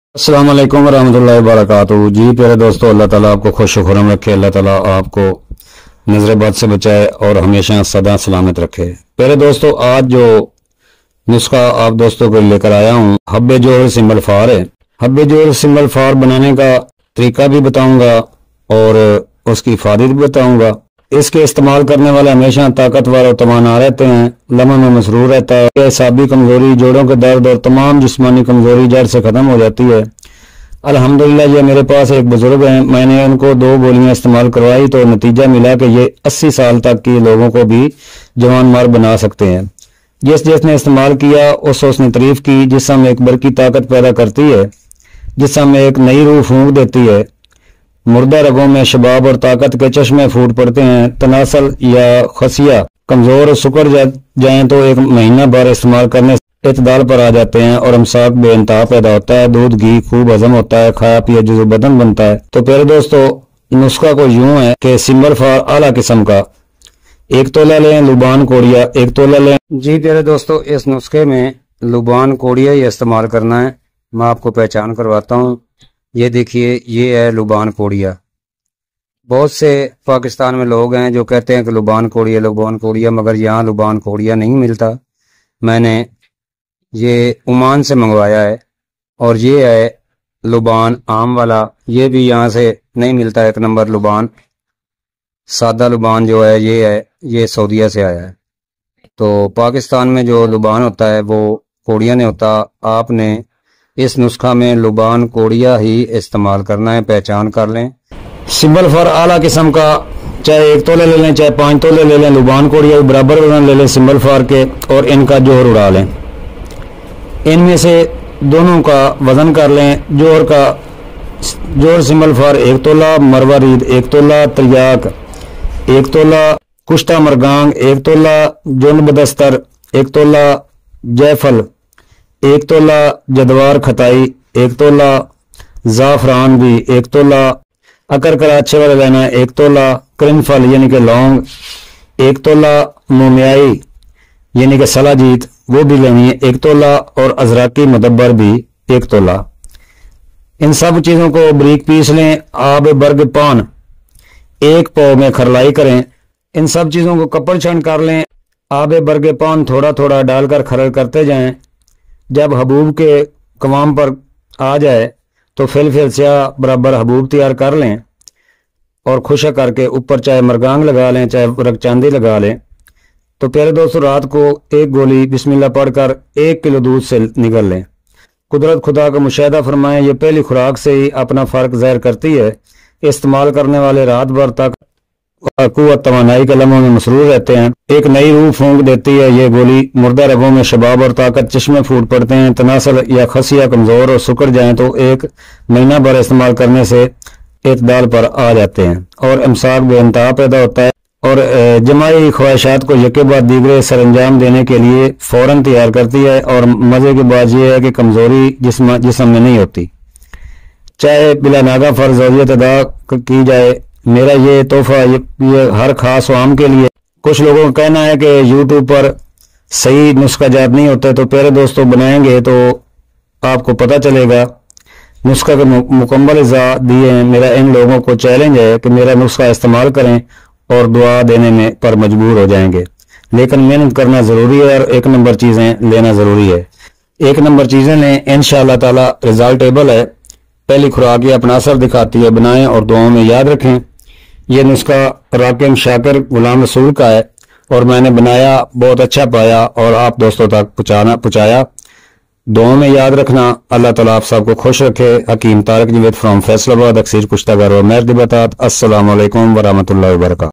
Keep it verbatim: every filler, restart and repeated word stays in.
अस्सलाम वालेकुम रहमतुल्लाहि व बरकातुहू। जी प्यारे दोस्तों, अल्लाह ताला आपको खुश खुरम रखे, अल्लाह ताला आपको नजर बद से बचाए और हमेशा सदा सलामत रखे। प्यारे दोस्तों, आज जो नुस्खा आप दोस्तों को लेकर आया हूँ, हब्बे जोर सिंबल फार है। हब्बे जोर सिंबल फार बनाने का तरीका भी बताऊंगा और उसकी हिफाजत भी बताऊंगा। इसके इस्तेमाल करने वाले हमेशा ताकतवर और तवाना रहते हैं, लम्हे में मसरूर रहता है। एसाबी कमजोरी, जोड़ों के दर्द और तमाम जिस्मानी कमजोरी जड़ से खत्म हो जाती है। अल्हम्दुलिल्लाह ये मेरे पास एक बुजुर्ग हैं, मैंने उनको दो गोलियां इस्तेमाल करवाई तो नतीजा मिला कि ये अस्सी साल तक के लोगों को भी जवान मार बना सकते हैं। जिस जिसने इस्तेमाल किया उस उसने तारीफ की। जिस्म एक बरकी ताकत पैदा करती है, जिस्म एक नई रूह फूंक देती है। मुर्दा रगों में शबाब और ताकत के चश्मे फूट पड़ते हैं। तनासल या खसिया कमजोर और सुकर जा, जाएं तो एक महीना भर इस्तेमाल करने से इतदाल पर आ जाते हैं और अमसाक बेइंतहा पैदा होता है। दूध घी खूब हजम होता है, खाया पिया जुज़ो बदन बनता है। तो प्यारे दोस्तों, नुस्खा को यूं है कि सिंबल फार आला किस्म का एक तोला लें, लुबान कोड़िया एक तोला लें। जी प्यारे दोस्तों, इस नुस्खे में लुबान कोड़िया ही इस्तेमाल करना है। मैं आपको पहचान करवाता हूँ। ये देखिए, ये है लुबान कोड़िया। बहुत से पाकिस्तान में लोग हैं जो कहते हैं कि लुबान कोड़िया लुबान कोड़िया, मगर यहाँ लुबान कोड़िया नहीं मिलता। मैंने ये ओमान से मंगवाया है और ये है लुबान आम वाला, ये भी यहाँ से नहीं मिलता। एक नंबर लुबान सादा लुबान जो है ये है, ये सऊदीया से आया है। तो पाकिस्तान में जो लुबान होता है वो कोड़िया नहीं होता। आपने इस नुस्खा में लुबान कोड़िया ही इस्तेमाल करना है, पहचान कर लें। सिंबल फॉर आला किस्म का चाहे एक तोले ले लें चाहे पांच तोले ले लें, लुबान कोड़िया बराबर वजन ले लें सिंबल फार के और इनका जोहर उड़ा लें। इनमें से दोनों का वजन कर लें। जोहर का जोहर सिंबल फार एक तोला, मरवारीद एक तोला, त्रियाक एक तोला, कुश्ता मरगांग एक तोला, जुंड बदस्तर एक तोला, जयफल एक तोला, जदवार खताई एक तोला, जाफरान भी एक तोला, अकर कराचे वाला लेना एक तोला, करिनफल यानी कि लौंग एक तोला, मोमियाई यानी कि सलाजीत वो भी लेनी है एक तोला और अजराकी मुदब्बर भी एक तोला। इन सब चीज़ों को बारीक पीस लें। आब बर्ग पान एक पाव में खरलाई करें। इन सब चीज़ों को कपड़ छंड कर लें। आब बर्ग पान थोड़ा थोड़ा डालकर खरल करते जाएं। जब हबूब के कवाम पर आ जाए तो फिल फिल स्याह बराबर हबूब तैयार कर लें और खुशक करके ऊपर चाहे मरगांग लगा लें चाहे रगचांदी लगा लें। तो प्यारे दोस्तों, रात को एक गोली बिस्मिल्लाह पढ़कर एक किलो दूध से निगल लें। कुदरत खुदा का मुशाहिदा फरमाएं, ये पहली खुराक से ही अपना फ़र्क ज़ाहिर करती है। इस्तेमाल करने वाले रात भर तक कुव्वत तवानाई के लम्हों में मसरूर रहते हैं। एक नई रूह फूंक देती है ये गोली। मुर्दा रगों में शबाब और ताकत, चश्मे फूट पड़ते हैं। तनासल या खसिया कमजोर और सुकर जाएं तो एक महीना भर इस्तेमाल करने से इतदाल पर आ जाते हैं और इमसाक बेइंतहा पैदा होता है और जमाई ख्वाहिशात को यके बाद दीगरे सर अंजाम देने के लिए फौरन तैयार करती है। और मजे की बात यह है कि कमजोरी जिस्म जिस्म में नहीं होती। चाहे बिला नागा फर्ज अदा की जाए। मेरा ये तोहफा ये, ये हर खास आम के लिए। कुछ लोगों का कहना है कि यूट्यूब पर सही नुस्खा जात नहीं होता, तो प्यारे दोस्तों बनाएंगे तो आपको पता चलेगा। नुस्खा के मुकम्मल इज़ा दिए हैं। मेरा इन लोगों को चैलेंज है कि मेरा नुस्खा इस्तेमाल करें और दुआ देने में पर मजबूर हो जाएंगे। लेकिन मेहनत करना ज़रूरी है और एक नंबर चीज़ें लेना ज़रूरी है। एक नंबर चीज़ें लें, इंशाअल्लाह ताला रिजल्टेबल है। पहली खुराक ये अपना असर दिखाती है। बनाएं और दुआओं में याद रखें। ये नुस्खा राकिम शाकिर गुलाम रसूल का है और मैंने बनाया, बहुत अच्छा पाया और आप दोस्तों तक पहुँचाना पहुँचाया। दुआओं में याद रखना। अल्लाह ताला आप सबको खुश रखे। हकीम तारक जवेद फ्रॉम फैसलाबाद, अक्सीर कुश्तागर और मेहरदी बतात। अस्सलाम वालेकुम व रहमतुल्लाहि व बरकातहू।